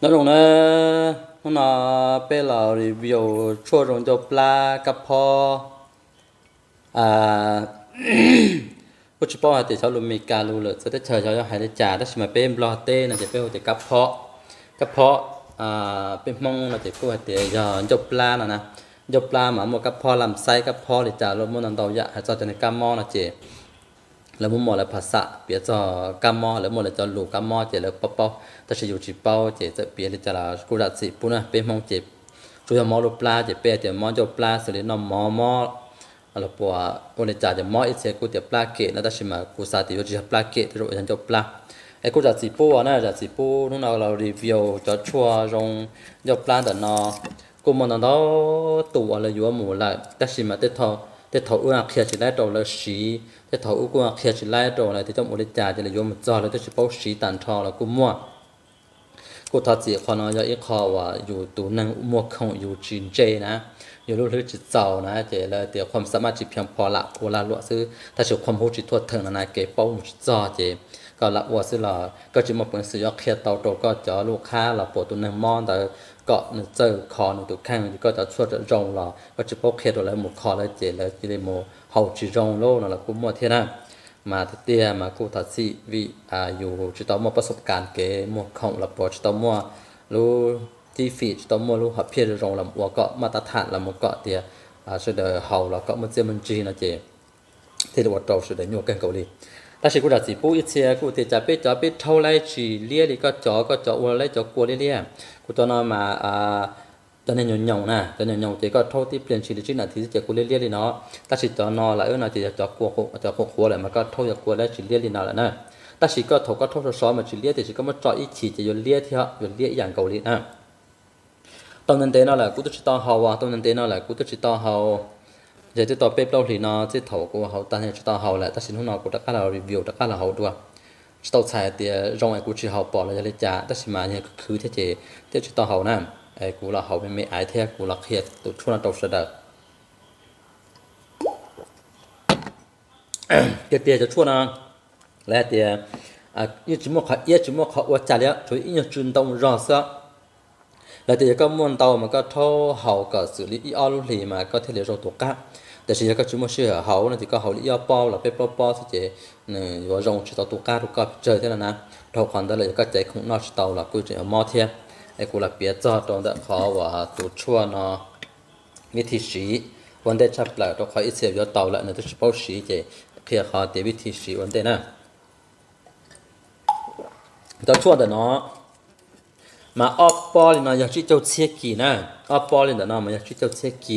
nó dùng nó bé là review chua rong cho pla cà phô àกูจะบอกให้เขาลุมีการรู้เลยจะได้เชิญเขาให้ได้จ่าได้ชิมเป็นบลอเต้นะจะเป็นจะกระเพาะเป็นมองนะจะกูให้เดี๋ยวจบปลานะจบปลาหมาหมดกระเพาะลำไส้กระเพาะหรือจ่าลมมันนอนต่อยะให้เจ้าจะในกำมอนะเจแล้วมุมมองแล้วภาษาเปียจะกำมอแล้วหมดแล้วจะลูกกำมอเจแล้วป๊อแต่จะอยู่จีเป้าเจจะเปียจะละกูรัดสิปุ่นนะเป็นมองเจช่วยมอลูปลาเจเปียเจมอจบปลาสุดเลยนอมออะไรปัววันนี้จ่าจะมออีเสกูจะปลาเกะนะแต่ชิมากูสาธิตว่าจะปลาเกะที่เราจะจบปลาไอ้กูจะสีปูนะจะสีปูนู่นเรารีวิวจะชัวรงจบปลาแต่นอกูมองตอนนั้นตัวอะไรอยู่หมู่ละแต่ชิมาแต่เขาอ้วนเขียนสิไล่ตัวเลยสีแต่เขาอ้วนเขียนสิไล่ตัวอะไรที่จะวันนี้จ่าจะเลยอยู่มันจ่อแล้วจะชิปูสีตันทอแล้วกูมั่วกูทัดสีคนน้อยอีกข้อว่าอยู่ตัวนั่งมั่วของอยู่จีนเจนะอยู่รู้จิตเจ้านะเจเลยเดี๋ยวความสามารถจิตเพียงพอละเวลาลวกซื้อถ้าเชื่อความรู้จิตทั่วถึงนะเก็บเป้าจิตจ่อเจก็ละวัวซื้อละก็จะมาเป็นสื่อยกเขียเตาโตก็จะลูกค้าละปวดตัวหนึ่งมอนแต่ก็หนึ่งเจอคอหนึ่งตัวข้างก็จะช่วยจะรงละก็จะพกเขียตัวแล้วหมดคอแล้วเจเลยจะได้โมเฮาจิรงโลนั่นแหละกูมั่วเท่านั้นมาเตี้ยมากูทัดสิวิอยู่จิตต่อมั่วประสบการณ์เก๋มั่วของละปวดจิตต่อมั่วรู้ที่ฟีดตัวมัวรู้หับเพียรรงลำวัวก็มาตรฐานลำวัวก็เดียสุดเดอเฮาแล้วก็มันเจมันจีนะเจที่เราโตสุดเดอโยกันเกาหลีแต่สิ่งกูดัดสิปูอีเชียกูที่จะไปเท่าไรจีเลี้ยดิก็จ่อวัวไรจ่อกลัวเลี้ยกูตอนนั้นมาตอนนี้หย่องนะตอนนี้หย่องเจก็เท่าที่เปลี่ยนชีวิตจีน่ะที่จะกูเลี้ยดิเนาะแต่สิ่งตอนนอนละน่ะจะจ่อกลัวหัวเลยมันก็เท่าจะกลัวแล้วจีเลี้ยดินาละนะแต่สิ่งก็เท่าซ้อมมาจีเลี้ยแต่สิ่งก็มาจ่ออีชีจะอยู่เลี้ยที่อยู่เลี้ยอย่างเกาหลีนะตอนนั้นเต้นนั่นแหละกูต้องชิตาเฮาตอนนั้นเต้นนั่นแหละกูต้องชิตาเฮาเดี๋ยวจะต่อเป๊ปเราหลีนาที่เถากูเฮาตอนนี้ชิตาเฮาแหละแต่สิ่งที่เรากูตะการเรารีวิวตะการเราเฮาด้วยชิตาใช้เดี๋ยวรองไอ้กูชิเฮาปอแล้วจะเลยจ้าแต่สิ่งมาเนี่ยคือที่เจ้าชิตาเฮานั่นไอ้กูเราเฮาไม่อายเท่ากูเราเครียดตัวช่วงนั้นตกเสด็จเดี๋ยวจะช่วงนั้นและเดี๋ยวยี่จุ่มเขาว่าจ่าแล้วช่วยยี่จุ่มตรงรอซะแล้วแต่ก็ม้วนเตามันก็เท่าเฮาก็xử lýอีออลลีมาก็เทเลโรตัวกะแต่สิ่งก็จุ่มเชื่อเฮานั่นที่ก็เฮาอีออปอแล้วไปปอสิเจเนี่ยว่ารงชิตาตัวกะตัวก็เจอเท่านั้นนะเท่าควันได้เลยก็ใจของนอชิตาละกูจะมอเทียไอ้กูละเปียจอตรงนั้นเขาว่าตัวชั่วเนาะวิธีสีวันเดชับแปลตัวเขาอีเสียยอเตาละเนี่ยตัวชิปเอาสีเจเพียเขาเดวิธีสีวันเดนะตัวชั่วแต่เนาะมาออปปอลินะอยากชิเจ้าเชียกีนะออปปอลินะมันอยากชิเจ้าเชียกี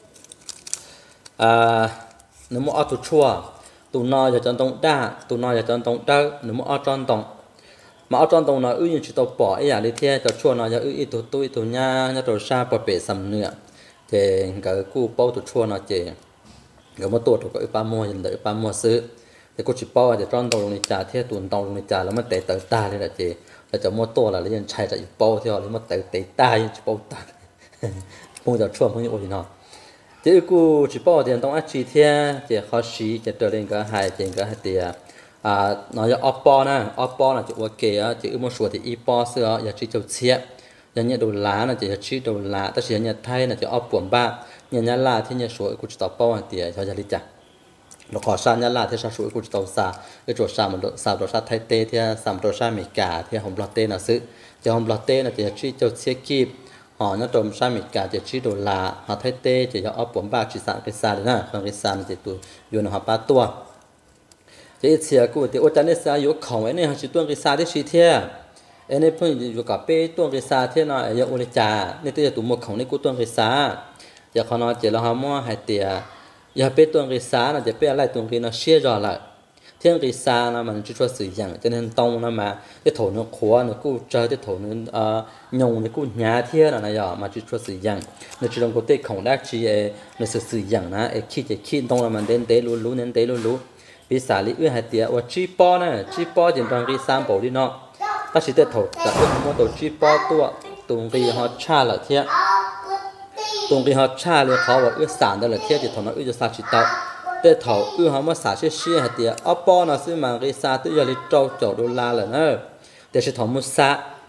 นึกว่าออตัวชั่วตัวนออยากจนตรงด้าตัวนออยากจนตรงด้านึกว่าออจนตรงมาออจนตรงนะยังชิตัวปอไอ้อย่างนี้เที่ยจะชั่วนะอยากตัวตุ้ยตัวญ่าตัวชาปะเปะสำเนื้อเจก็กู้เป้าตัวชั่วนะเจก็มาตัวถูกก็ปลาโมยันเดปลาโมซื้อแต่กูชิเป้าจะจนตรงลงในจ่าเที่ยตัวตรงลงในจ่าแล้วมันเตะตาเลยนะเจเราจะมั่วตัวแล้วยังใช้จะอยู่เป้าที่เราเรียกว่าเตะตายยังจะเป้าตายพวกจะช่วงพวกนี้โอ้ยเนาะเจ้ากูจะเป้าเดี๋ยวต้องอัดชีเทียเจ้าเขาชี้จะเดินเล่นก็หายเจงก็หายเตียน้อยจะออปปอนะออปปอนะจะว่าเกะจะมั่วส่วนที่อีปอเสืออยากชี้เจ้าเชียยังเนี่ยโดนล้านะจะชี้โดนล้าแต่เสียเนี่ยไทยนะจะออปป่วนบ้าเนี่ยล้าที่เนี่ยสวยกูจะต่อเป้าเตียเขาจะริจาเราขอสร้างยาลาที่ชาชูกุจตองซาไอโจซามันซาโดซาไทเตที่สามโดซาเมกาที่หอมบลอเต้น่ะซื้อจะหอมบลอเต้น่ะจะชี้เจ้าเชียกีบอ๋อนั่นตรงซาเมกาจะชี้โดลาหาไทเตจะยอปมบ้าชิสานกิซาเลยนะฟังกิซามันจะตัวอยู่ในหัวปลาตัวจะเชียกูที่โอจันเนสาอยู่ของไอ้เนี่ยชิตัวกิซาที่ชี้เทียไอ้เนี่ยเพิ่งอยู่กับเป้ตัวกิซาเทียน่ะอย่างอุลิจาเนี่ยตัวตัวหมกของนี่กูตัวกิซาจะขอนอเจเราหามั่วหายเตียอย่าไปตัวกิซานะจะไปอะไรตัวกินนะเชี่ยรอละเที่ยงกิซานะมันจะช่วยสื่ออย่างจะเน้นตรงนะมาที่โถนึกขวานกูเจอที่โถนึกยงนึกกูหยาเที่ยนะอย่ามาจะช่วยสื่ออย่างในจุดตรงกูเตะของแรกชีในสื่ออย่างนะคิดจะคิดตรงนั้นมันเด่นเตะรู้เน้นเตะรู้ปีศาจลิอื้อหายเตียว่าจีปอนะจีปอจะตรงกิซาบอกดิเนาะถ้าสิเตะโถแต่ว่าตัวจีปอตัวตรงกิฮอชาละเที่ยตรงที่เขาชาเลยเขาว่าสารได้เลยเที่ยวจะทำนั้นจะสาชิตาแต่เขาเขามาสาเชี่ยเดียวอ้อปอนะซึ่งมันก็สาตัวอย่างที่โจโจดูลาเลยเนอะแต่ฉันทำมุสา ตัว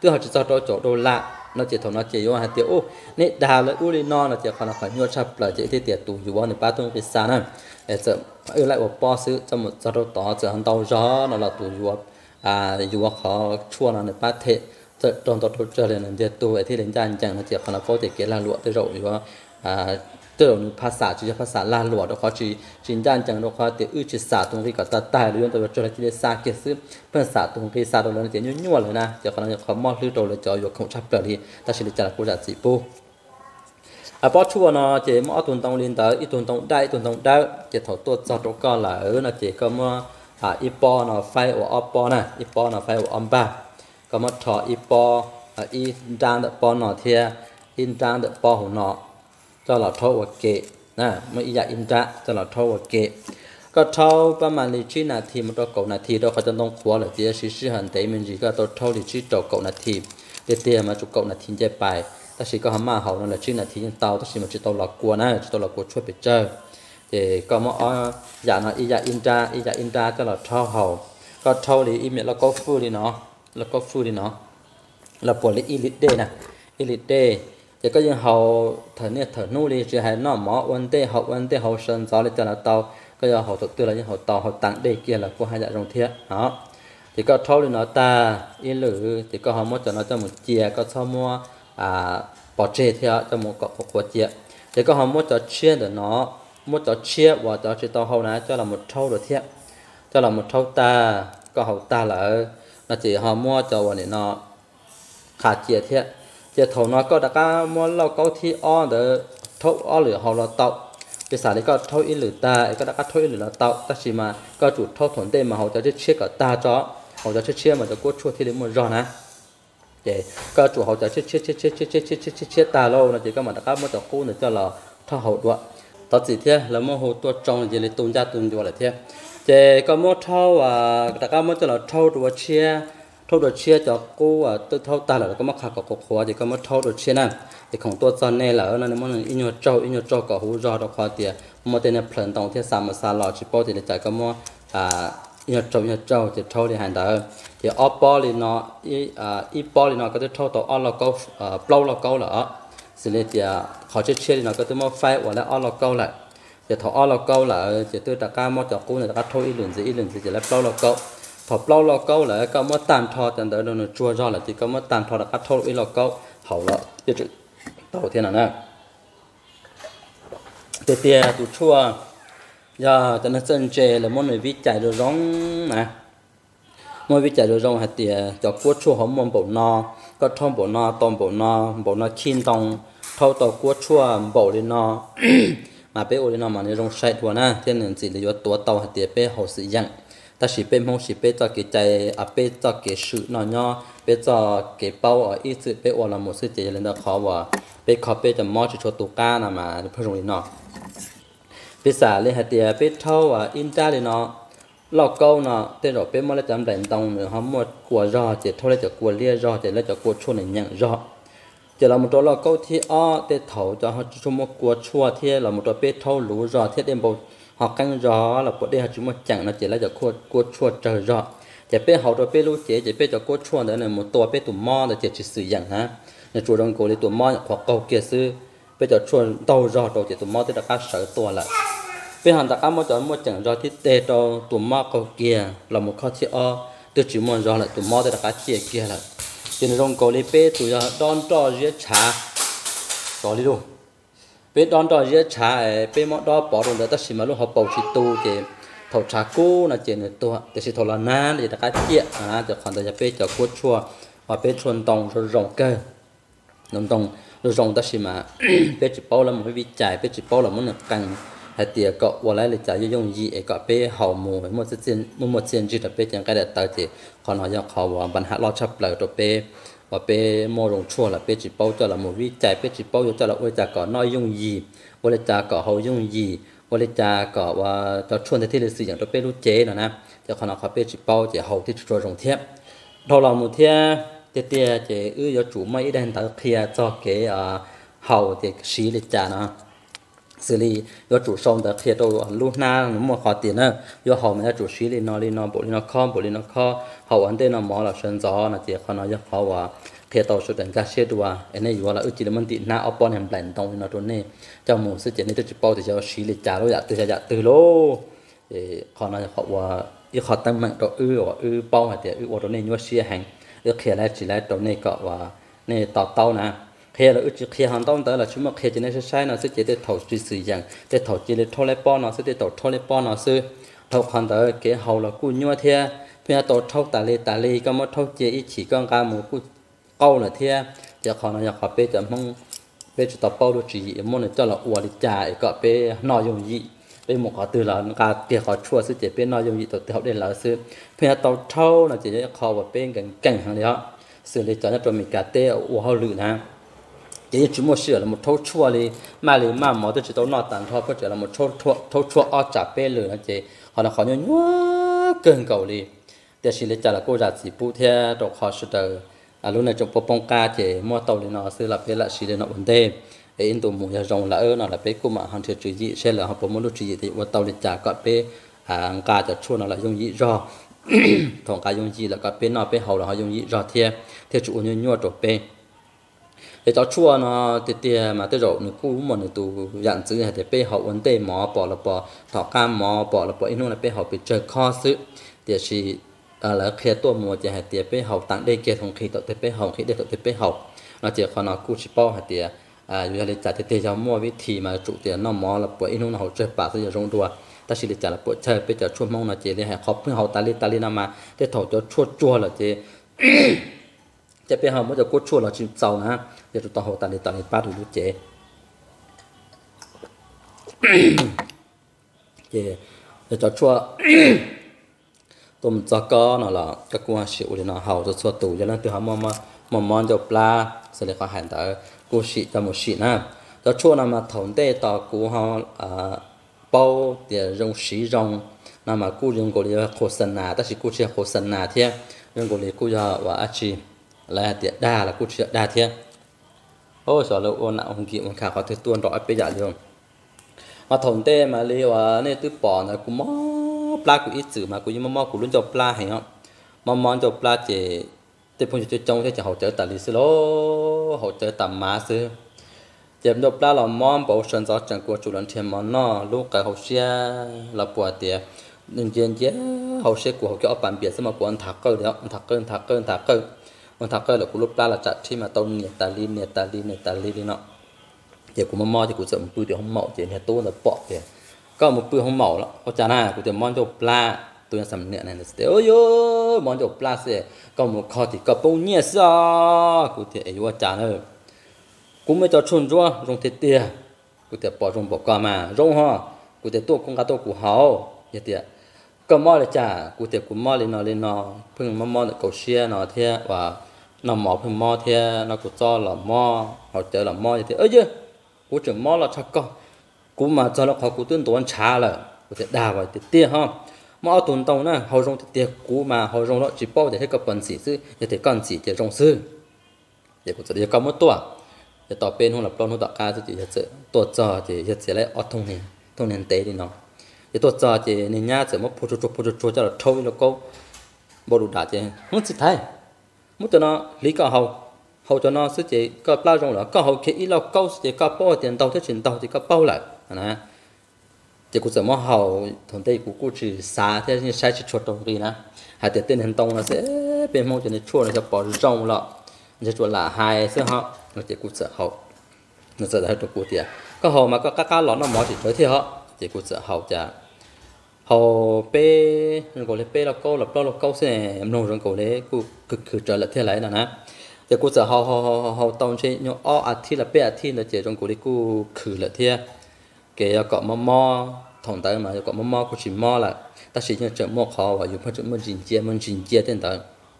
tức họ chỉ cho chỗ đồ lạ nó chỉ thằng nó chỉ vô hai tiếng ô nè đào lại u lên nó chỉ còn là phải nhua chập là chỉ thì tiệt tủ dù bao nhiêu ba tung bị xa nè để giờ lại một bao xứ cho một cho đồ tỏ giờ hắn tàu gió nó là tủ dù khó chua nó ba thế giờ trong tàu trở lên là tủ thì đến chẳng chẳng nó chỉ còn là có thể kia là lụa tới rồi dù từภาษาchỉภาษาลาหลวงเราเขาจีนด้านจังเราเขาเตอจิตศาสตร์ตรงที่ก็ตัดตายเรื่องตัวจุลจิตศาสตร์เกี่ยวกับภาษาตรงที่ศาสตร์เราเนี่ยยุ่งๆเลยนะจะเขาจะเขามอดหรือโตเลยจะยกของชับเปลือกแต่สิ่งที่จะกูจะจีปูพอชัวเนาะเจมอตุนตรงลินเตออีตุนตรงได้ตุนตรงได้จะถอดตัวจอดก็หล่ะนะเจก็มาอีปอเนาะไฟออปอนะอีปอเนาะไฟออมบ้าก็มาถออีปออีด้านเดปอเนาะเทียอินด้านเดปอหัวเนาะcho là thâu và kệ nè mới dạy in ra cho là thâu và kệ có thâu ba mà lý trí là thì một đôi cậu là thì đâu phải trong đông quá là chỉ sử hành tế mình chỉ có tôi thâu lý trí trâu cậu là thì để tiền mà chụp cậu là thì chơi bài ta chỉ có hàm mà hậu là trí là thì tàu ta chỉ một chỉ tàu là cua nè chỉ tàu là cua chuột bị chơi thì có một giả nó y giả in ra cho là thâu hậu có thâu lý im là có phu đi nó là bộ lý y lít đê nè y lít đê chỉ có những hậu thở nu đi chỉ hay nó mỏ vấn đề hậu sơn gió lên cho là tàu cái giờ hậu thực tư là những hậu tàu hậu tặng đây kia là của hai dạng rồng thiết đó thì có thâu lên nó ta yên lử thì có họ muốn cho nó cho một chia có sau mua bỏ chê theo cho một cọc của chia thì có họ muốn cho chia để nó muốn cho chia và cho chỉ tàu hậu này cho là một thâu được thiết cho là một thâu ta có hậu ta là nó chỉ họ mua cho vào để nó khá chia thiết giờ thầu nó có đã mua lâu có thi on để thâu on lửa họ là tàu bây giờ đấy có thâu ít lửa ta có đã thâu ít lửa là tàu ta chỉ mà có chủ thâu thuần tên mà họ cho chiếc cả ta cho họ cho chiếc mà cho cốt chua thì đến một giòn á để có chủ họ cho chiếc ta lâu là chỉ có mà đã mua cho cô nữa cho là thâu hậu đoạn tao chỉ thế là mua hồ tua trong gì lấy tuôn ra tuôn vô là thế để có mua thâu đã mua cho là thâu đua chia thâu đồ chia cho cô tôi thâu ta là có mắc khạc của khóa thì có mất thâu đồ chia nè thì không tôi cho nên là ở nơi món in nhiều trâu có hú rò đó khoa tiền mua tên là phần tổng thiết sản mà xa lò chỉ bao thì để chạy có mua in nhiều trâu thì thâu thì hành đó thì oppo thì nó ipo thì nó có thể thâu tổ on là câu plau là câu là xử lý thì họ chia thì nó có thể mua phai hoặc là on là câu lại thì thâu on là câu là chỉ tôi đặt ca mua cho cô này đặt thâu ít lần gì chỉ là plau là câu thọ plau lò câu là có mất tàn thọ tận tới nó chua do là chỉ có mất tàn thọ là cắt thô ít lò câu hậu lọ tiêu chữ đầu tiên là nè tiêu tiêu tụ chua giờ tận nó chân chè là món này vi chạy rồi rong nè món vi chạy rồi rong hạt tiề cho cua chua hóm món bổ no có thom bổ no tôm bổ no chín tông thâu tàu cua chua bổ lên no mà bé ô lên no mà nó rong say thua nè thế nên chỉ là do tua tàu hạt tiề bé hậu sự dặn ta chỉ bên mong chỉ bên cho cái trái bên cho cái sự nó nhỏ bên cho cái bao ở ít sự bên là một sự chỉ là nó khó và bên khó bên cho mò chỉ cho tụ cá nào mà phải dùng nó bên xả lên hạt tiền bên thâu in ra thì nó lọc câu nó tên rồi bên mò là chấm đánh tông nữa họ một quả giò chỉ thôi là chỉ quả lia giò chỉ là chỉ quả chua này nhận giò chỉ là một chỗ lọc câu thì tên thầu cho họ chỉ một quả chua thì là một chỗ bên thâu lú giò thì đem bầu họ căng gió là của đây họ chúng mà chẳng nó chỉ là cho cua chua trời gió chỉ biết họ rồi biết lúc chỉ biết cho cua chua đó là một tổ biết tụ mo là chỉ sử dụng ha là chủ động cố lấy tụ mo hoặc cầu kia sư biết cho chua tàu gió đầu chỉ tụ mo thì đã các sở tổ lại biết họ đã các mo cho một chẳng gió thiết tê cho tụ mo cầu kia là một kho chỉ từ chỉ một gió là tụ mo thì đã các chia kia là chỉ là trong cố lấy biết tụ gió đón cho giết trả có đi luôn bên đón đòi giết trả bên món đó bỏ rồi ta chỉ mà lúc họ bầu chỉ tu thì thầu trả cũ là chuyện này tu thì chỉ thầu là ná thì ta cái chuyện cho khoản thời gian bên cho cua chua và bên chuồn tòng rồi rồng cơ rồng tòng rồi rồng ta chỉ mà bên chỉ bao là một cái vị trái bên chỉ bao là muốn được cành hay tiệt cọ và lại là trả dùng gì cọ bên hậu mù với một chuyện gì là bên chẳng cái đẹp tới thì còn họ cho họ bằng hạ lo chấp lại rồi bên và bé mò rồng chua là bé chỉ bao cho là một vị trái bé chỉ bao cho là ôi cha có nói dùng gì ôi cha có hậu dùng gì ôi cha có và cho chuồn thì là sử dụng cho bé lúc chế nữa nè cho con nó bé chỉ bao chỉ hậu thì cho rồng thép đầu là một thép tiệt chỉ cho chủ mấy đen ta kia cho cái hậu thì xí là cha nó xử lý do chủ sông ta kia đâu lúc na nó mà khó tiền nữa do hậu mà chủ xí lên nó bộ lên nó kho hậu anh tên nó mỏ là sơn gió là chỉ con nó cho khó và khi tàu số đèn ga xe đua anh ấy vừa là ước chỉ là mình tị na ở bên em bền tàu nó trốn nè cho một sự kiện này tôi chỉ bao thì cho xí lịch trả lối dạ từ lô thì họ nói họว่าอีเขาตั้งมันตัวเป้าหาแต่ว่าตัวนี้ยัวเสียหางเขียนแล้วchỉ làตัวนี้ก็ว่านี่ต่อเต้านะเขียนแล้วเขียนหันต้องแต่ละชั่วโมงเขียนจะได้ใช้เนาะซึ่งจะได้ถอดสื่ออย่างได้ถอดจะได้ทอดเล็บป้อนเนาะซึ่งได้ถอดทอดเล็บป้อนเนาะซึ่งถอดหันแต่เกี่ยเขาแล้วกูยัวเทียเพื่อตัวถอดตาลีก็มาถอดเจอีฉีก้องกาหมูกูเก้าละเทียจะเขาเนาะอยากขอไปจะมั่งไปจะต่อเป้าดูจีมั่งเนี่ยเจ้าละอวดจ่ายก็ไปนอยงยี่เป็นหมกเขาตื่นแล้วการเกี่ยวกับชั่วซึ่งจะเป็นนอยงยี่ตัวเขาเด่นแล้วซึ่งเพื่อตัวเท่าน่ะจะเขาว่าเป็นกันเก่งทางเดียวซึ่งเลยจะตัวมีการเตะวัวเขาหรือนะจะยิ่งจุ่มเสือแล้วมันเท่าชั่วเลยมาเลยมาหมอตัวจะต้องนอนตันท่อเพื่อจะแล้วมันเท่าชั่วออกจากเป็นเลยนะเจ้เขาเนี่ยเขาเนี่ยเกินเก่าเลยแต่สิ่งเลยจะละกูจะสีปูเทียตัวเขาสุดเดอรู้ในจงปงกาเจ้มั่วเต่าเลยเนาะซึ่งละเป็นละสิ่งเลยเนาะบนเดไอ้อินตัวหมูจะรองละเนาะละเป็นกูมาหันเทียจุยยี่เช่นละเขาผมไม่รู้จุยยี่ที่ว่าเต่าเลยจ่าก็เป็นกาจะชั่วเนาะละยงยี่รอถงกายงยี่แล้วก็เป็นนอเป็นเฮาแล้วเขายงยี่รอเทียจุนยัวตัวเป็นไอ้ตัวชั่วเนาะเตี้ยมาตัวเราหนูกู้หมดหนูตัวอย่างซื้อให้เป็นเฮาวันเตหมอปอละปอถอกการหมอปอละปอไอ้นู่นเป็นเฮาไปเจอข้อซื้อเดี๋ยวชีแล้วเคลียตัวมัวจะให้เตี้ยเป็นเฮาตั้งได้เกี่ยของขีตัวเป็นเฮาขีได้ตัวเป็นเฮาเราเจอคนเรากู้ชิปอให้เตี้ยอยู่ในจัดเตี้ยจะมั่ววิธีมาจุเตี้ยน้องหมอละปอไอ้นู่นเฮาเจอปากซะอย่าลงตัวแต่สิริจาละปวดเชยไปจะช่วยมองนะเจเลยให้เขาเพื่อเขาตาลีนามาได้ถอดจะชั่วจั่วละเจจะเป็นเขาไม่จะกดชั่วเราจิตเศร้านะเดี๋ยวตัวเขาตาลีป้าดูเจเจจะชั่วตัวมันจะก้อนหรอก็กลัวสิวเลยนะเขาจะชั่วตู่อย่างนั้นตัวเขามองจะปลาเสร็จเขาหันแต่กูสิจะหมดสินะจะชั่วนะมาถอนได้ต่อกูเขาbao để dùng sử dụng nằm mà cú dùng cái là khổ sơn na,但是cú chỉ khổ sơn na thế, dùng cái cú giờ và chỉ là để đa là cú chỉ đa thế. Ôi sợ là ôn nào không kịp mà khá có thể tuôn rõ bây giờ luôn. Mà thằng tê mà lấy và nên tôi bỏ là cú mò pla cú ít chữ mà cú như mò cú luôn cho pla hay không? Mò cho pla chỉ tôi phong cho trong thế chỉ hỗ trợ tài lý sư lô hỗ trợ tầm má sư. Chém đột ra là món bảo sơn gió chẳng của chủ lần thêm món nó lúc cái hậu xe là bùa tiệt nên chuyện chứ hậu xe của hậu cái bản biệt xem mà của anh thạc cơ đấy anh thạc cơ là của lúc ra là chặt khi mà tông nhiệt tà li đi nọ thì của mò thì của sợ một bữa thì không màu thì nhà tôi là bỏ thì có một bữa không màu lắm có chả nào của tiền món cho pla tôi sắm nhẹ này là ôi yo món cho pla sẽ có một kho thì có bao nhiêu sao của thì ấy chả nữa cũng mới cho chôn chúa rong thế tia cụ thể bỏ rong bỏ qua mà rong ha cụ thể tôi cũng cả tôi cũng hảo vậy tia có mò là chả cụ thể cũng mò lên nó phừng mò được cầu xe nó thế và nó mò phừng mò thế nó cũng cho là mò họ chờ là mò vậy thế ơi chứ cụ chỉ mò là chắc con cụ mà cho nó họ cụ tuyên toán trả là cụ thể đào vào thế tia ha mò tuần tàu nè họ rong thế tia cụ mà họ rong nó chỉ bao để thấy cái phần sĩ sư để thấy con sĩ để rong sư để cụ sẽ có một tuổiจะต่อเป็นหัวหลับร้อนหัวต่อการจะตัวจอจะไล่ออดทงเนี่ยเตะดิเนาะจะตัวจอจะเนี่ยญาติจะมาพูดจะเราโชว์แล้วก็บรูดาจะมันสุดท้ายมุดตัวเนาะลีก็เขาจะเนาะสุดจะก็ปลาจงแล้วก็เขาแค่อีเราก็จะก็ป้อเตียนเตาที่ฉินเตาจะก็เป้าlạiนะจะกูจะมาเขาทนได้กูจะสาที่ใช้ชิดชดตรงนี้นะหาแต่เต้นเห็นตรงแล้วเสียเป็นมองจะในช่วงเราจะปล่อยจงแล้วจะชวนหล่าหายซึ่งเขาnó chỉ cút sợ hậu nó sợ hay tụt cút tiệt có hậu mà có cá lỏng nó mỏ chỉ tới thế họ chỉ cút sợ hậu chả hậu pe rồi lấy pe là câu sẽ em nông rồi câu lấy cực trở lại thế lại nè nè chỉ cút sợ hậu tông chơi nhau thi là pe thi là chỉ trong câu lấy cú khử lại thế kể cọ mò thòng tới mà cọ mò cú chỉ mò là ta chỉ như chợ mò khó và dùng phát triển mình chỉnh chia tên tới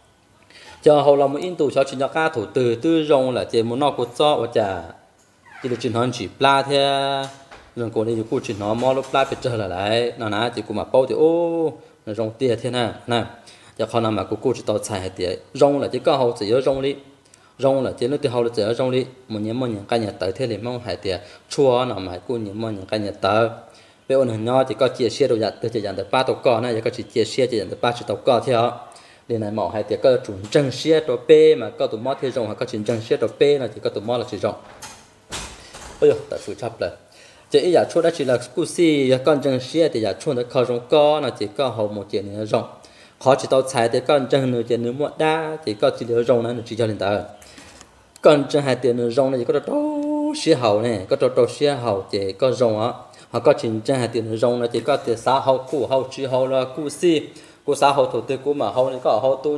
cho hậu lòng một in tù cho chuyện cho ca thủ từ tư rong là chỉ muốn nó có cho và chả chỉ được chuyện hơn chỉ pla theo rồi cô này cô chuyện nó mò lúc pla phải trở lại nó chỉ cô mà bao thì ô nó rong tia thế nè cho con nào mà cô chỉ tao xài thì rong là chỉ có hậu chỉ ở rong là chỉ nó từ hậu là chỉ ở rong đi một những cái nhà tới thế thì mong hải thì chua nào mà cô những cái nhà tới bây giờ nó chỉ có chia sẻ đồ giặt từ chỉ dành được ba tàu cò này chỉ có chỉ chia sẻ chỉ dành được ba chỉ tàu cò theo liền này mỏ hay thì có chủ trăng xe đồ p mà có tụ mò thì rồng hay có chuyện trăng xe đồ p là chỉ có tụ mò là chỉ rồng ôi dồi tại sự chấp là chỉ ý giả chua đó chỉ là cú si con trăng xe thì giả chua nó khó rồng co là chỉ có hậu một chuyện nữa rồng khó chỉ tao xài thì con trăng nữa chuyện nữa một đa thì có chỉ được rồng nó chỉ cho lên ta con trăng hai tiền nữa rồng này chỉ có đâu xe hậu này có đâu xe hậu chỉ có rồng á họ có chuyện trăng hai tiền nữa rồng là chỉ có tiền xã hậu cũ hậu chỉ hậu là cú si cú xã hậu thủ tư cú mà hậu này có hậu tuôn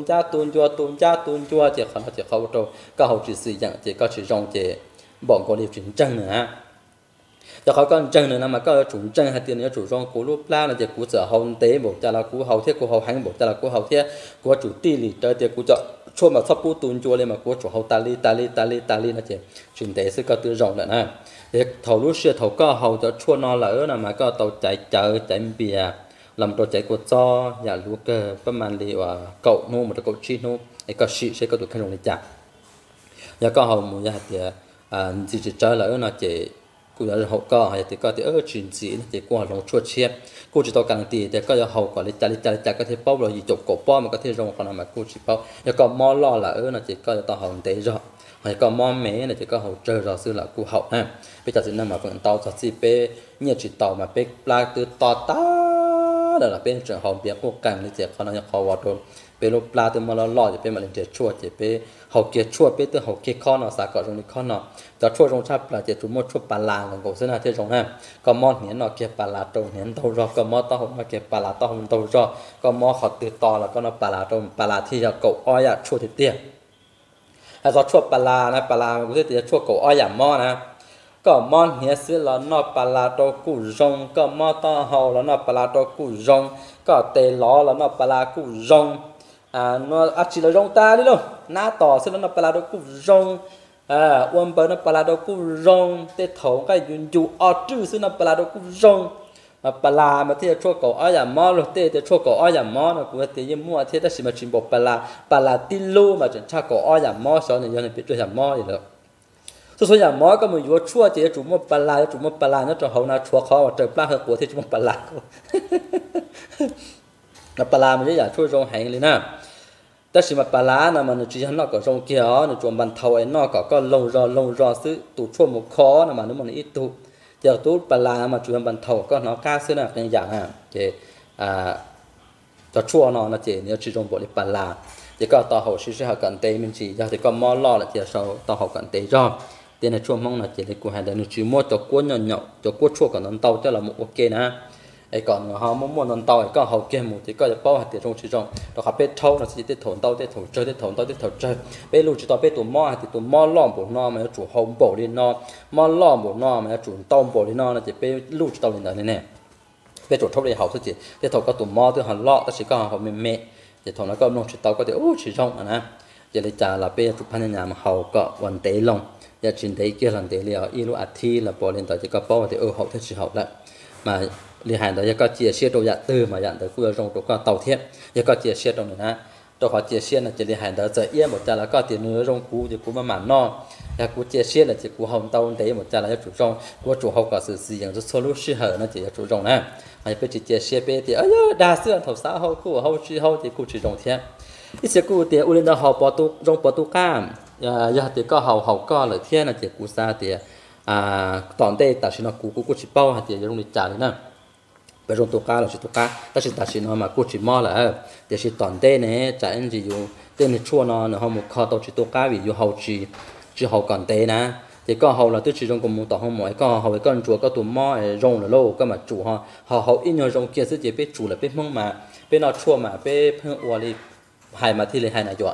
chua chỉ còn chỉ hậu đâu có hậu chỉ sử dụng chỉ có chỉ rồng chỉ bọn có điều chỉnh trăng nữa cho họ con trăng nữa mà có chủ trăng hay tiền nữa chủ rong cú lúc la là chỉ cú sở hậu tế bộ cha là cú hậu thiết cú hậu hành bộ cha là cú hậu thiết cú chủ ti lì tới thì cú chọn chua mà sắp cú tuôn chua lên mà cú chủ hậu ta li là chỉ chuyển tế sẽ có từ rộng nữa nè thì thầu lúc xưa thầu có hậu cho chua nó lỡ là mà có tàu chạy chợ chạy bìa làm tàu chạy của cho nhà lúa cơประมาณ li và cậu nu một cậu chi nu cái có sĩ sẽ có được khăn rộng để chặt nhà có hậu một nhà thì chỉ chơi lỡ là chỉ cú là hậu co hay thì có thì chuyện gì thì qua lòng chuột chiết cú chỉ tao càng thì có hậu có lấy có thể bao rồi gì chụp cổ bao mà có thể rong còn mà cú chỉ bao và còn mò lo là là chỉ có tao hậu tế rồi hay còn mò mé là chỉ có hậu chơi rồi xưa là cú hậu ha bây giờ thì năm mà phần tao cho si pe nhiều chỉ tàu mà pe pla từ to ta đó là bên trường hậu biệt cú càng thì chỉ còn là hậu vào rồi pe lô pla từ mà lo thì pe mà lên chỉ chuột chỉ pe hậu kia chuột pe từ hậu kia con nó sao có trong con nó cho chuột trong chắp là chỉ chủ một chuột bà la còn cổ xưa là thế trong ha có món hiến nó kia bà la trâu hiến tàu rồi có món tao không kia bà la tao không tàu rồi có món họ từ to là con nó bà la trâu bà la thì là cậu oi à chuột thì tiền hay do chuột bà la cũng thế thì chuột cậu oi à món nè có món hiến xưa là nó bà la trâu củ rong có món tao hậu là nó bà la trâu củ rong có tê ló là nó bà la củ rong nó chỉ là rong ta đi luôn ná tỏ xưa nó bà la trâu củ rong uốn bờ nó bà la đâu cũng rong tê thấu cái dù ở trừ xưa nó bà la đâu cũng rong bà la mà thế cho cậu ở nhà mò rồi tê cho cậu ở nhà mò nó cũng thế nhưng mua thế ta chỉ mà chuyện bộ bà la tin lô mà chuyện cha cậu ở nhà mò sau này giờ biết chơi nhà mò gì được số nhà mò có một vụ chua thì chủ mua bà la nó cho hậu nó chua khó mà trời ba hơi của thì chủ mua bà la nó bà la mình giờ chua rong hành lên nèแต่สิมาปลานะมันจีนนอกก็รงเกี่ยวในจวนบันเทาไอ้นอกก็ลงรอซื้อตู้ชั่วหมกคอนะมันอีตู้เจ้าตู้ปลามาจวนบันเทาก็เนาะก้าซื้อน่ะเป็นอย่างฮะเจจะชั่วเนาะนะเจเนี่ยจีจงบอกเลยปลาเจก็ต่อหัวชื่อหากันเตมันจีจะแต่ก็มอล่อละเจเราต่อหัวกันเตรอบเดี๋ยวในช่วงมองนะเจเลยกูให้ได้ในจีมัวจะกวนเหยาะจะกวนชั่วกับน้ำเต้าเจ้าละมุโอเคนะไอ้ก่อนเขาม้วนนอนเตาไอ้ก็เขาเกี่ยหมูที่ก็จะป้อหัดเตี๋ยตรงชีจงเราขับเป็ดเท่านะสิเตี๋ยถนเตาเตี๋ยถนเจอเตี๋ยถนเตาเตี๋ยถนเจอเป็ดลูกจีตอเป็ดตัวหม้อหัดตัวหม้อล้อมบนนอมันจะจู่หอมโบลีนอหม้อล้อมบนนอมันจะจู่ต้มโบลีนอนะจะเป็ดลูกจีตอลีนอเนี่ยเป็ดจู่ทบเลยเขาสิเตี๋ยถนก็ตัวหม้อตัวหันล้อแต่สิก็เขาเมะเตี๋ยถนแล้วก็ลงชีเตาก็เตี๋ยโอ้ชีจงนะจะเลยจ่าละเป็ดจุพันยามเขาก็วันเตยลงอย่าจินเตยเกี่ยหลังเตยเลียวอีลูอาทิละโบลีนต่อจะก็ป้อเตี๋ยเขาเตี๋ยชีเขาละมาli hành đó có chia sẻ đồ dạng từ mà dạng từ khu trong đồ có tàu thiết có chia sẻ trong này ha đồ họ chia sẻ là chỉ li hành đó giờ yên một cha là có tiền nữa trong cú thì cú mà mặn no là cú chia sẻ là chỉ cú hồng tàu đấy một cha là chủ trong cú chủ hậu có sự sử dụng rất sâu lúc hở nó chỉ chủ trong nè mà bây chỉ chia sẻ bây thì đa số thầu xã hậu cú hậu chi hậu thì cú chỉ trong thiết ít sẽ cú thì u lên đó hậu bỏ tu cam giờ thì có hậu có lợi thiết là chỉ cú xa thì tòn tê ta chỉ nó cú chỉ bao thì trong lịch trả đấy nè bây giờ tôi cá là chỉ tôi cá ta chỉ ta chỉ nó mà cô chỉ mò là để chỉ tòn tê này trả anh chỉ dùng tên này chua nó không một kho tao chỉ tôi cá vì dùng hậu chỉ hậu còn tê nè thì có hậu là tôi chỉ dùng cùng một tàu không mọi có hậu với con chùa có tụi mò rong là lâu có mà chủ họ ít nhiều rong kia sẽ chỉ biết chủ là biết mông mà biết nó chua mà biết phương uo đi hai mà thì lấy hai này chọn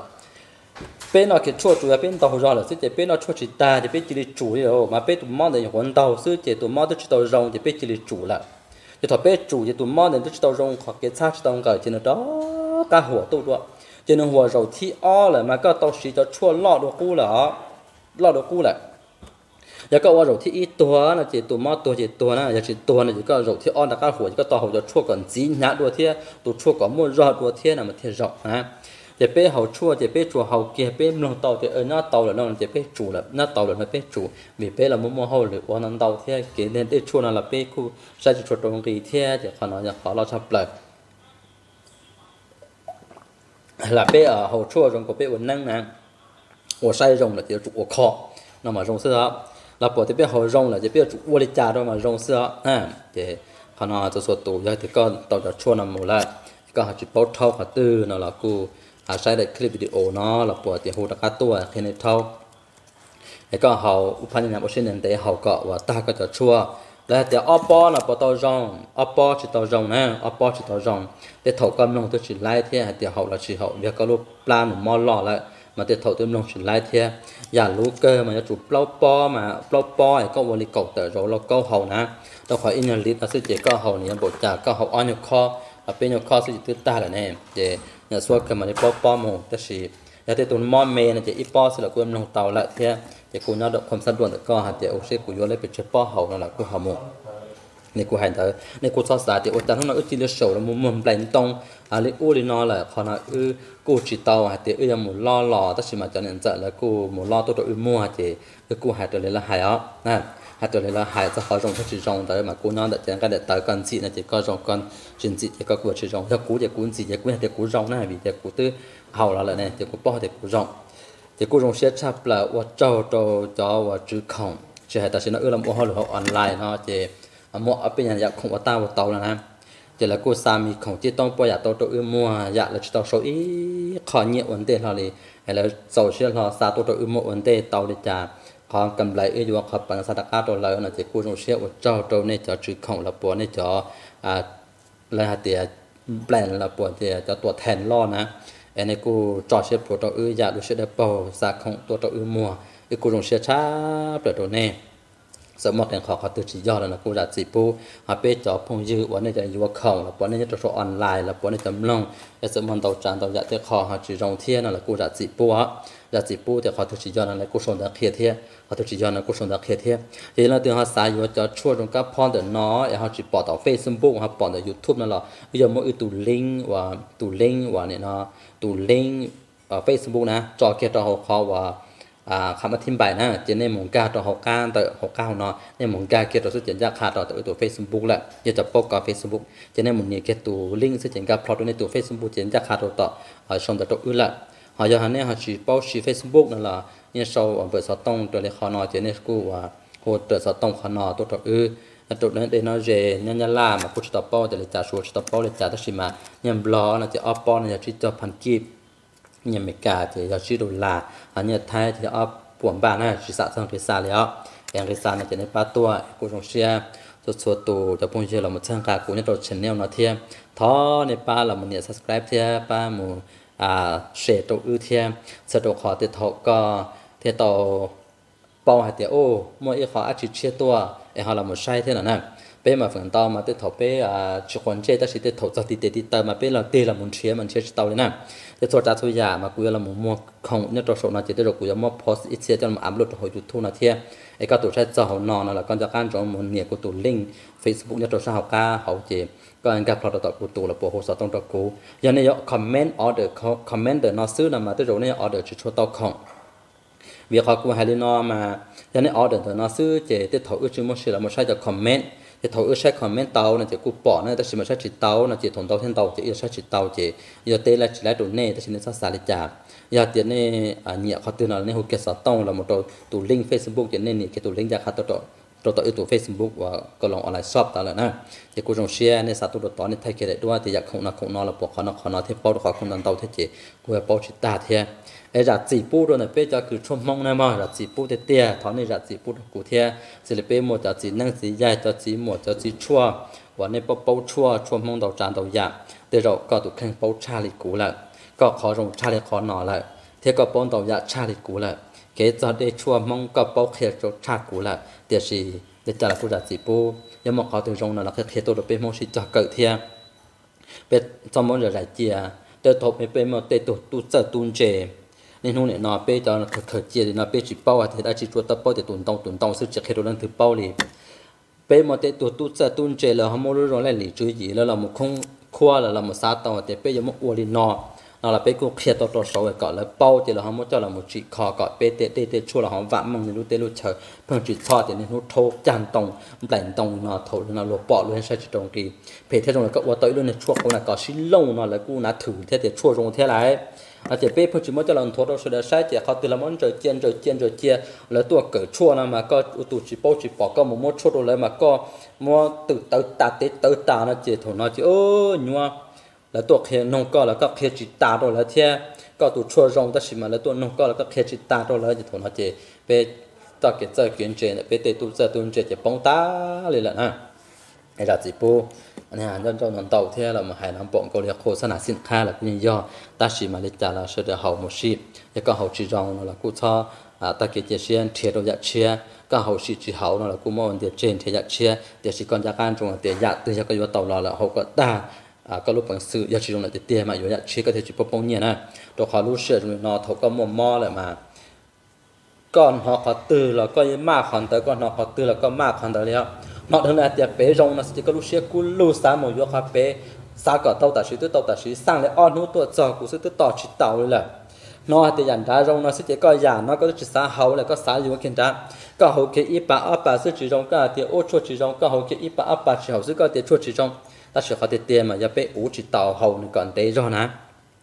bên nó cái chua chủ là bên tàu rong là sẽ chỉ bên nó chua chỉ ta thì biết chỉ là chủ rồi mà bên tụi mò này hoàn tàu sẽ chỉ tụi mò tôi chỉ tàu rong thì biết chỉ là chủ là thì thọ bé chủ thì tụi mò nên tôi tàu rong hoặc cái xác tàu cởi trên đó cáหัวตู้ด้วยtrênหัวเราที่อ้อเลยมันก็ตองสีจะชั่วล่อดกู้เหรอล่อดกู้แหละแล้วก็ว่าเราที่อีตัวนะจีตัวมอตัวจีตัวนะอย่างจีตัวนะจีก็เราที่อ้อนะก็หัวก็ตองหัวจะชั่วก่อนจีหน้าตัวเที่ยตัวชั่วก่อนมั่วรอดตัวเที่ยนะมันเที่ยรอนะจะเป้เขาชั่วจะเป้จัวเขาเกี่ยเป้ลงเตาจะหน้าเตาแล้วนั่นจะเป้จูแล้วหน้าเตาแล้วมันเป้จูมีเป้เรามั่วเขาหรือว่านั่นเตาเที่ยเกี่ยเน้นได้ชั่วนั่นละเป้คู่ใช้จุดตรงกีเที่ยจะขนาดอย่างขอเราชับเลย là bé ở hậu chua trong có bé uốn năng nè uốn say rồng là chỉ trụ uốn kho nó mà rồng sữa là bỏ thì bé hậu rồng là chỉ bé trụ uốn trà đâu mà rồng sữa thì họ nói cho số tụ giờ thì con tàu cho chua nằm mù lại có họ chỉ bao thâu họ tư nó là cô sai được clip video nó là bỏ thì hồ đặcตัวkhi này thâu cái có họ upan nhà bác sĩ nên để họ cọ và ta có cho chua là thì oppo là bỏ tàu rồng oppo chỉ tàu rồng nè oppo chỉ tàu rồng để thầu cầm nông tôi chỉ lại thế thì họ là chỉ họ việc có lúc plan một món lọ lại mà để thầu tôi nông chỉ lại thế giả lú cơ mà chụp plau po mà plau po thì có một lý cầu tự rồi là câu hậu nè đâu phải in lý là sẽ chỉ câu hậu này bộ trả câu hậu on your call ở bên your call sẽ chỉ ta là nè để nhà số cái mà đi plau po một tất chỉ để tôi món mè là chỉ ít po sẽ là quên nông tàu lại thế để cô nó đượcความสะดวกก็หาแต่โอเคกูย้อนเลยไปเฉพาะเขานั่นแหละกูหาหมดในกูหายแต่ในกูสอนสายแต่โอจังทั้งนั้นจีเลโซ่แล้วมุมแปลงตรงอะไรอู้ลีนอแหละขณะกูจีเตาหาแต่ยังหมุนล่อหล่อแต่ชิมาจะเนี่ยจะแล้วกูหมุนล่อตัวมั่วแต่กูหายตัวเลยละหายอ่ะนั่นหายตัวเลยละหายจะเขาจงเขาจีจงแต่มากูนอนแต่จะก็เด็ดตายกันจีนะจะก็จงกันจินจีจะก็กูจีจงถ้ากูจะกูจีจะกูแต่กูจงนะvìจะกูตื้อเอาแล้วแหละเนี่ยจะกูป้อแต่กูจงthì cô dùng xe chắp là và cho và chữ khổng chỉ hay ta sẽ nói làm ô họ online nó chỉ mua ở bên nhà không có tao vào tàu là nam chỉ là cô sami khổng chỉ tông bây giờ tàu mua dạ là tàu số ít khó nhiều vấn đề là hay là dầu xe là xa tàu mua vấn đề tàu để trả họ cầm lại ở chỗ họ bằng sa đặc tàu lại là chỉ cô dùng xe và cho này cho chữ khổng là bữa này cho là hạt tiền plan là bữa thì cho tuổi thèn lo nè anh ấy cô trò chuyện của tàu giả đối sẽ đẹp bầu xa khôngตัวtàu mua cái cô dùng xe chá để đồ nè sợ một đèn khó từ chỉ do là cô giả chỉ pu họ biết cho phong dư bọn này cho du khổng là bọn này cho số online là bọn này chấm long cái sợ một tàu tràn tàu giả thì khó họ chỉ dùng thiên là cô giả chỉ pu á giả chỉ pu thì họ từ chỉ do là cô sống đặc khiết thiên họ từ chỉ do là cô sống đặc khiết thiên thì là từ họ xài vô cho chua trong các phong để nó họ chỉ bỏ tàu Facebook họ bỏ tàu YouTube nó là bây giờ mỗi tụ link và này nó tụ link ở Facebook nè cho kia cho họ khó vàคำอธิบายนะจะในหมงกาต่อหกก้าต่อหกก้าเนาะในหมงกาเกี่ยวกับสุดจันยาขาต่อตัว Facebook แหละจะจะปกกับ Facebook จะในหมงนี้เกี่ยวตัวลิงก์สุดจันกับพลอตในตัว Facebook จันยาขาต่อชมตัวอื่นละhọ giờ hắn này họ chỉ bao chỉ Facebookนั่นแหละเนี่ยsau ở bờ sọt tôngตัวเลยขอนอจะเนี่ยกูว่าโหตัวสอดตรงขอนอตัวตัวนั้นเดี๋ยวnó về nhân nhân la mà cũng chỉ tập baoแต่เลยจ่าชัวchỉ tập baoเลยจ่าตัชิมาเนี่ยบล็อกนะจะออฟป้อนเนี่ยchỉจะพันกีบเนี่ยเมกาจะจะชื่อดอลลาร์อันเนี่ยไทยจะออฟป่วนบ้านนะchỉสะสมที่สาแล้วอย่างที่สาเนี่ยจะในป้าตัวกูจงเชียตัวตัวจะพุ่งเชียเราหมดช่างกากูเนี่ยตัวชแนลเนาะเทียมท้อในป้าเรามันเนี่ย subscribe เทียป้าหมูเศษตัวเทียมสะดวกขอติดทก็เทียต่อปอหาเตียโอ้มั่วอีขออาชีพเชียตัวไอเขาเราหมดใช่เท่านั้นนะเป้มาฝันต่อมาติดทเป้ชุกคนเจแต่สิติดทจะติดเติมมาเป้เราเตะเรามันเชียเตาเลยนะแต่ตัวจ่าสุยามากูเราหมู่มั่วของเนี่ยตัวโซนาเจแต่เรากูจะมั่วโพสอีเชียจนมาอัพโหลดหัวยูทูบนะเทียไอ้ก็ตัวใช้เจ้าเขานอนแล้วก็จะการจองมันเนี่ยกูตัวลิงก์ Facebook เนี่ยตัวใช้เขาก้าเขาเจก็อันกับพอต่อกูตัวเราปวดหัวสต้องตัวกูยังเนี่ยคอมเมนต์ออเดอร์คอมเมนต์เดอร์นอซื้อนะมาตัวเราเนี่ยออเดอร์จะช่วยเตาของviệc họ cũng hay lên nó mà cho nên order từ nó xứ chỉ để thầu ước chung một sự là một sai cho comment để thầu ước sai comment tàu là chỉ cụ bỏ này ta chỉ một sai chỉ tàu là chỉ thùng tàu trên tàu chỉ sai chỉ tàu chỉ giờ tên là chỉ lấy đồ nè ta chỉ nên sát xả để trả giờ tiền này nhẹ họ từ nào nên hồ kết sát tông là một tụ link Facebook cho nên cái tụ link ra kháตัวตัวตัว Facebook ว่าก็ลองออนไลน์ช็อปตาแล้วนะจะกูจงแชร์ในสาตัวตอนนี้ไทยเกได้ด้วยแต่อยากคงนอนเราปวดคอนอเทปปอดขอคงนอนเตาเทเจกูให้ปอชิตาเทียไอ้จัดจีปูด้วยนะเป้จะคือช่วงมองนะมั้งจัดจีปูเตี้ยถอนในจัดจีปูกูเทียศิลปินหมดจัดจีนั่งจีใหญ่จัดจีหมดจัดจีชั่ววันนี้ปอชั่วช่วงมองเตาจานเตาหยาแต่เราก็ถูกแข่งปอชาลิกูละก็ขอจงชาลิขอนอละเทียก็ปอนเตาหยาชาลิกูละเกจะได้ชั่วมองก็ปอเขียจชากูละเดี๋ยวสิเดี๋ยวจะละกูจัดจีปูยังมองเขาถึงตรงนั้นเราแค่ตัวเราเป็นมองสิจะเกิดเทียเป็นสมมติเราใจเจียเติร์ทบเป็นมองเตตัวตู้เจอตู้เจnên hôm nay nó bây giờ khởi chia thì nó bây chỉ bao thì đã chỉ chuột tập bao thì tuần tông sự chỉ khi đồ lần thứ bao thì bây mà để tu sẽ tuần chế là họ mua rồi lại lì chui gì là một không khoa là một sát tàu thì bây giờ một uo thì nó nó là bé cũng kia to số rồi gọi là bao thì là họ muốn cho là một chị kho gọi bé tê chua là họ vạm mong lúc tê lúc chờ phần chỉ cho thì nên nó thô tràn tông lạnh tông nó thổ nó lột bỏ luôn sai chỉ trồng kỳ phải theo trong là cậu tới luôn này chua cũng là có xí lông nó là cũng là thử thế thì chua rong thế lại à chỉ bé phần chỉ muốn cho là thô đâu số đấy sai chỉ họ từ là món rồi chia là tua cỡ chua mà có tụ chỉ bao chỉ bỏ có một món chua rồi mà có mua từ tới ta nó chỉ thổ nó chỉ ơ nhua làตัวเคนงก็แล้วก็เคจิตาตัวแล้วเที่ยก็ตัวชัวรงแต่สิมาแล้วตัวนงก็แล้วก็เคจิตาตัวแล้วจะถอนเจไปต่อเกิดเจอเกินเจเนี่ยไปเตะตัวเจอตัวเจจะป้องตาเลยแหละนะไอ้ราจีปูอันนี้ย้อนเจ้าหนอนเต่าเที่ยเรามาหายน้ำปองก็เรียกโฆษณาสินค้าแล้วนี่ย่อตาสิมาเลจาเราเสด็จเฮาหมดชีแล้วก็เฮาจีรองเรากูชอตาเกิดเจเชียนเทียเราอยากเชียก็เฮาสิจีเฮาเรากูมองเดียเจนเทียอยากเชียเดียสิก่อนจากการจงเดียอยากเดียก็อยู่เต่าเราแล้วเฮาก็ตาก็รู้ปังสื่อยาชีลงเลยเตี้ยมาอยู่ยาชีก็เทจิปปงเนี่ยนะตัวเขารู้เชื่อจนนอเขาก็มัวมอเลยมาก่อนหอเขาตื่นแล้วก็ยังมากขันแต่ก่อนหอเขาตื่นแล้วก็มากขันแต่แล้วนอกจากนั้นเตี้ยเป๋รงนะสิก็รู้เชื่อกูรู้สามหมดยกคาเป๋สาก็เต่าตาชีตัวเต่าตาชีสร้างเลยอ้อนนู้ตัวจอกูซื้อตัวต่อชีเต่าเลยแหละนอเตี้ยยันดารงนะสิก็ยานก็จะสาเฮาแล้วก็สาอยู่ว่าเข็นจ้าก็เฮาเกี่ยอีปะอัปปะซื้อจีรงก็เตี้ยโอ้ชั่วจีรงก็เฮาเกี่ยอีปะอัปปะชีเฮาซื้อก็เตี้ยชั่วจีรงta sẽ có thể tiền mà giờ bé ủ chỉ tàu hậu nó còn đấy rồi nè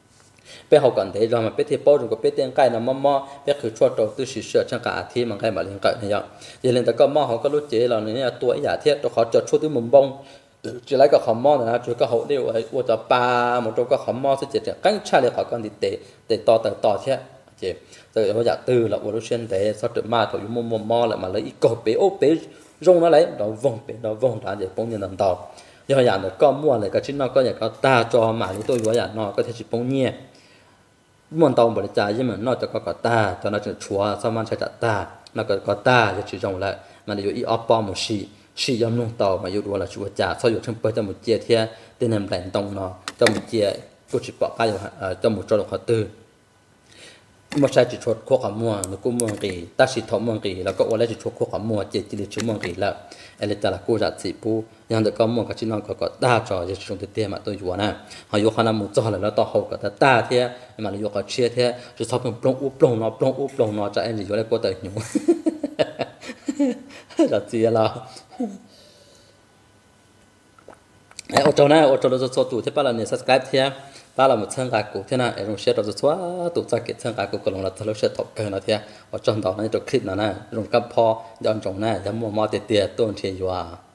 bé hậu còn đấy rồi mà bé thì bao rồi có bé tiền cái là mò bé cứ cho đầu tư sử sửa trong cả thì mà cái mà liên cận này vậy giờ lên ta có mò họ có lúc chế là này tuổi giả thiết tôi khó chọn chút từ mồm bông chỉ lấy cái khóm mò này chỉ có hậu đều ấy của ta ba một chỗ có khóm mò sẽ chỉ cánh cha để khỏi con thì để to thế chị rồi họ giả từ là của lúc xuyên thế sau được mà thôi mồm mò lại mà lấy ít cột bé ô bé rong nó lấy đó vòng đã để bông nhân làm tàu giờอย่างก็มั่วเลยก็ชิ้นนอกก็อย่างก็ตาจอหมาหรือตัวอยู่อย่างนอกก็เทชิปงเนี่ยม่วนตองบริจาคยิ่งเหมือนนอกจากก็ตาตอนนั้นจะชัวสามัญใช้จัดตาแล้วก็ตาจะชี้จงแล้วมันอยู่อีออปปอมชียำนุ่งตอมาอยู่รัวละชัวจ่าเขาอยู่ทั้งเปิดจมูกเจียเทียเต้นแหลมตรงนอจมูกเจียกูจิปอกก็อยู่จมูกจอลงเขาตื้อมื่อใช้จิตชดควบขมัวหรือกู้เมืองกีตัดสิทธิ์เมืองกีแล้วก็วันแรกจิตชดควบขมัวเจจิตชื่อเมืองกีแล้วเอลิตาละกู้จัดสีปูยังเด็กก็มัวกับชินองก็ตาจอจะชงเตี้ยมาตัวอยู่นะหอยกขนาดมุจอแล้วต่อเขาก็ตาเทียมันเลยกกับเชียเทียจะชอบเป็นปลงอุปลงนอจะเอ็นอยู่แล้วก็เตยหนูจัดเจียเราไอ้โอโจนะโอโจเราจะสดตู่ที่ป้าเราเนี่ย subscribe เทียป้าเราหมดเชิงกากูที่น่ะไอ้รงเชียเราจะชัวตู่จะเก็บเชิงกากูก็ลงเราจะเราเชียถกเกินเราเทียว่าจนตอนนั้นจะคลิปน่ะนะรงกับพอย้อนจงน่ะย้ำมัวเตี้ยต้นเทียอยู่